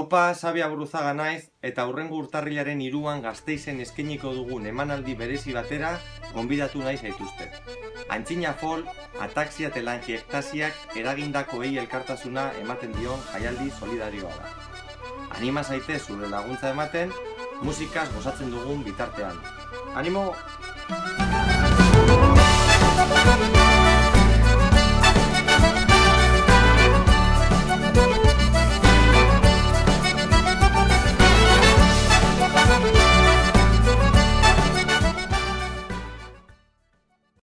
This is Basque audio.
Aupa, Sabia Buruzaga naiz eta hurrengo urtarrilaren 3an Gasteizen eskainiko dugun emanaldi berezi batera gonbidatu nahi zaituztet. Antzina folk, ataxia eta langiekstasiak eragindakoei elkartasuna ematen dion jaialdi solidarioa da. Anima zaitez zure laguntza ematen, musikaz gozatzen dugun bitartean. Animo!